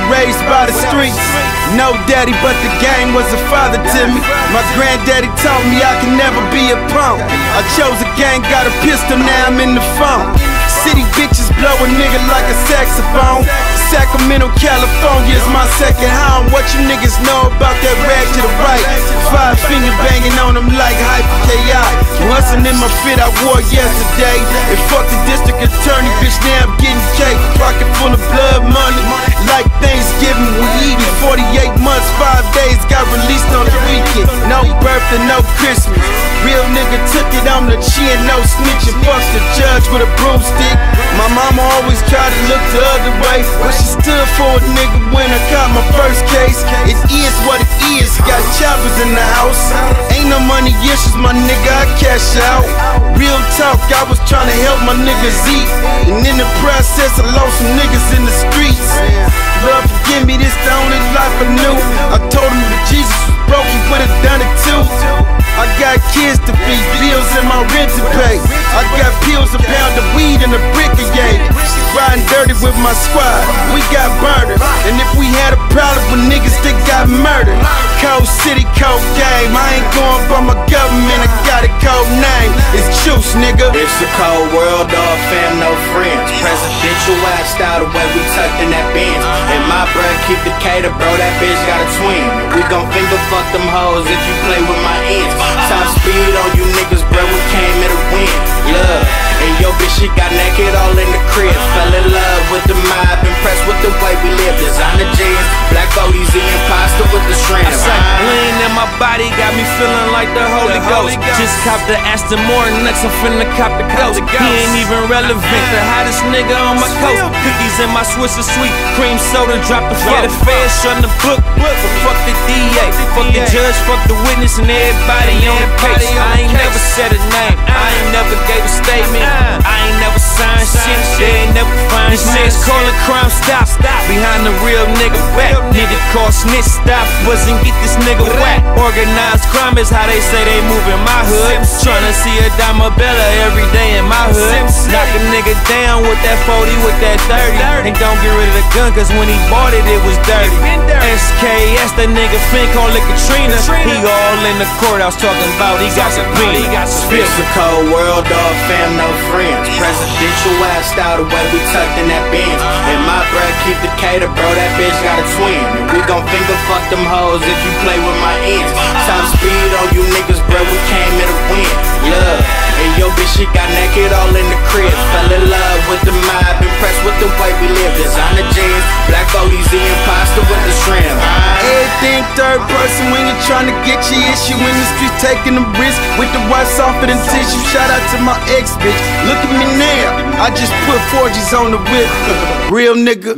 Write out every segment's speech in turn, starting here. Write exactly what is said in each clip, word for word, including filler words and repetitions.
raised by the streets. No daddy, but the game was a father to me. My granddaddy taught me I can never be a punk. I chose a gang, got a pistol, now I'm in the phone. City bitches blow a nigga like a saxophone. Sacramento, California is my second home. What you niggas know about that rag to the right? Five finger banging on them like Hyper K I. Wasn't in my fit I wore yesterday. And fuck the district attorney, bitch, now I'm getting cake. Pocket full of blood money, like Thanksgiving we eating. Forty-eight months, five days, got released on the weekend. No birthday, no Christmas. Real nigga took it on the chin, no snitching. Fuck the judge with a broomstick. My mama always tried to look the other way, but she stood for a nigga when I caught my first case. It is what it is, got choppers in the house. Ain't no money issues, my nigga, I cash out. Real talk, I was trying to help my niggas eat, and in the process I lost some niggas in the streets. Lord forgive me, this the only life I knew. I told him if Jesus was broke, he would've done it too. I got kids to feed, bills and my rent to pay. I got pills, a pound of weed and a brick of yay. Riding dirty with my squad, we got murdered. And if we had a problem with niggas that got murdered, Cold City, cold game. I ain't going by my government, I got a code name. It's Juice, nigga. It's a cold world, dog, fam, no friends. Presidential lifestyle, the way we tucked in that Benz. And my bruh keep the cater, bro, that bitch got a twin. We gon' finger fuck them hoes if you play with my ends. Top speed on you niggas, bro, we came here to win. Love, and yo bitch, she got naked all in the crib. Fell in love with the mob, impressed with the way we live. Designer jeans, black O D Z and pasta with the shrimp. I said, lean in my body, got me feeling like the Holy, the Holy Ghost. Ghost. Just cop the Aston Martin, next I'm finna cop the Ghost. He ain't even relevant, the hottest nigga on my coast. Cookies in my Swiss are sweet, cream soda, drop the fuck. Yeah, the feds shutting the book, but fuck the D A. Fuck the judge, fuck the witness, and everybody on the case. I ain't never said a name, I ain't never gave a statement, I ain't never signed shit, they ain't never find shit. This niggas callin' crime, stop, stop. Behind the real nigga back, need to call snitch, stop, wasn't get this nigga whack. Organized crime is how they say they move in my hood. Tryna see a Dama Bella every day in my hood. Knock a nigga down with that forty, with that thirty. And don't get rid of the gun, cause when he bought it, it was dirty. S K S, that nigga Fink on like Katrina. He all in the courthouse talking about he got some beat. It's a cold world, dog, fam, no friends. Presidential lifestyle, the way we tucked in that Benz. And my bruh keep the cater, bro, that bitch got a twin. And we gon' finger fuck them hoes if you play with my ends. Top speed on you niggas, bro, we came here to win. Love, and yo bitch, she got naked all in the crib. Fell in love with the mob, impressed with the way we live. Designer jeans, black O D Z and pasta with the shrimp. Everything third person when you're trying to get your issue in the street, taking a risk with the white softer than tissue. Shout out to my ex bitch, look at me now, I just put four G's on the whip. Real nigga,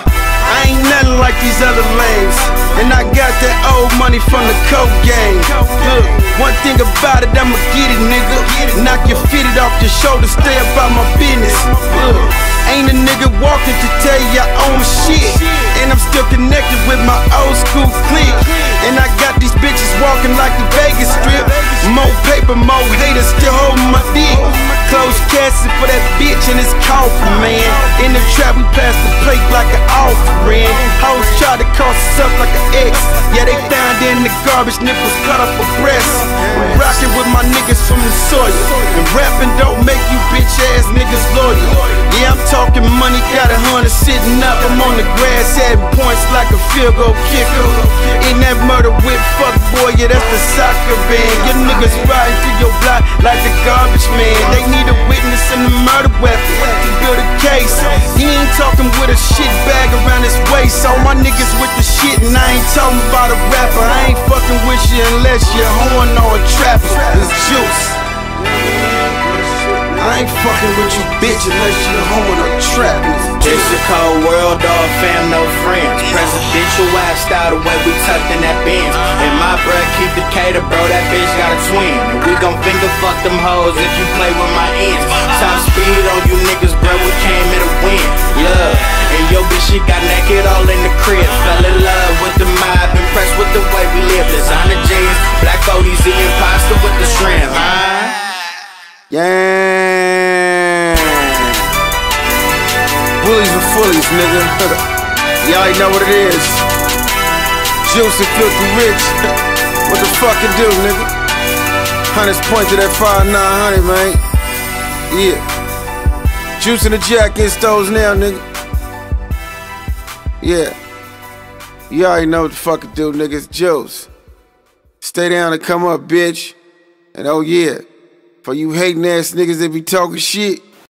I ain't nothing like these other lames, and I got that old money from the coke game. Look, one thing about it, I'ma get it, nigga. Knock your fitted off your shoulder, stay about my business. Look, ain't a nigga walking to tell you I own shit, and I'm still connected with my old school clique. And I got these bitches walking like the Vegas Strip. More paper, more haters, still holding my dick. Close casket for that bitch and it's coffin, man. In the trap, we pass the plate like an offering. Hoes try to cost us up like an ex. Yeah, they found in the garbage, nipples cut off a breast. I'm rocking with my niggas from the soil, and rapping don't make you bitch ass niggas loyal. Yeah, I'm talking money, got a hundred sitting up. I'm on the grass, adding points like a field goal kicker. In that murder whip, fuck boy, yeah, that's the soccer band. Your niggas riding through your block like the garbage man. They need a witness and a murder weapon to build a case. He ain't talking with a shit bag around his waist. All my niggas with the shit, and I ain't talking about a rapper. I ain't fucking with you unless you're a horn or a trapper. It's Juice. I ain't fucking with you, bitch, unless you're a horn or a trapper. It's a cold world, dog, fam, no friends. Presidential lifestyle, the way we tucked in that Benz. And my bruh keep the cater, bro, that bitch got a twin. And we gon' finger fuck them hoes if you play with my ends. Top speed on you niggas, bro, we came here to win. Love, and yo bitch, she got naked all in the crib. Fell in love with the mob, impressed with the way we live. Designer jeans, black O D Z and pasta with the shrimp, huh? Yeah. Bullies and fullies, nigga. Y'all already know what it is. Juice and Filthy Rich. What the fuck it do, nigga? Hunters point to that five nine hundred, man. Yeah. Juice and the Jack in stores now, nigga. Yeah. You already know what the fuck it do, nigga. It's Juice. Stay down and come up, bitch. And oh yeah, for you hating ass niggas that be talking shit,